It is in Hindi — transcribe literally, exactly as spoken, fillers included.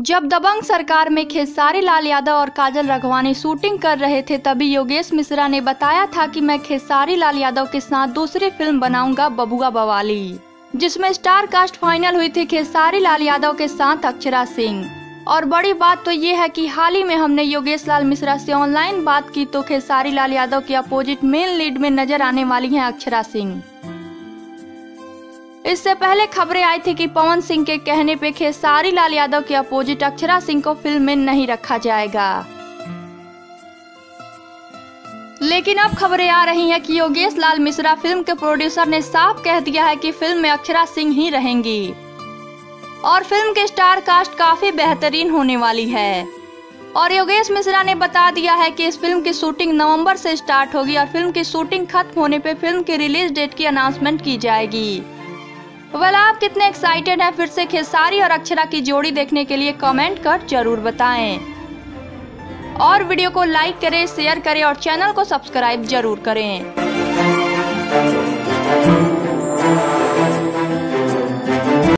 जब दबंग सरकार में खेसारी लाल यादव और काजल राघवानी शूटिंग कर रहे थे, तभी योगेश मिश्रा ने बताया था कि मैं खेसारी लाल यादव के साथ दूसरी फिल्म बनाऊंगा बबुआ बवाली, जिसमें स्टार कास्ट फाइनल हुई थी खेसारी लाल यादव के साथ अक्षरा सिंह। और बड़ी बात तो ये है कि हाल ही में हमने योगेश लाल मिश्रा से ऑनलाइन बात की तो खेसारी लाल यादव के अपोजिट मेन लीड में नजर आने वाली हैं अक्षरा सिंह। इससे पहले खबरें आई थी कि पवन सिंह के कहने पे खेसारी लाल यादव के अपोजिट अक्षरा सिंह को फिल्म में नहीं रखा जाएगा, लेकिन अब खबरें आ रही हैं कि योगेश लाल मिश्रा फिल्म के प्रोड्यूसर ने साफ कह दिया है कि फिल्म में अक्षरा सिंह ही रहेंगी और फिल्म के स्टार कास्ट काफी बेहतरीन होने वाली है। और योगेश मिश्रा ने बता दिया है कि इस फिल्म की शूटिंग नवंबर से स्टार्ट होगी और फिल्म की शूटिंग खत्म होने पे फिल्म की रिलीज डेट की अनाउंसमेंट की जाएगी। वेल, आप कितने एक्साइटेड हैं फिर से खेसारी और अक्षरा की जोड़ी देखने के लिए कमेंट कर जरूर बताएं और वीडियो को लाइक करें, शेयर करें और चैनल को सब्सक्राइब जरूर करें।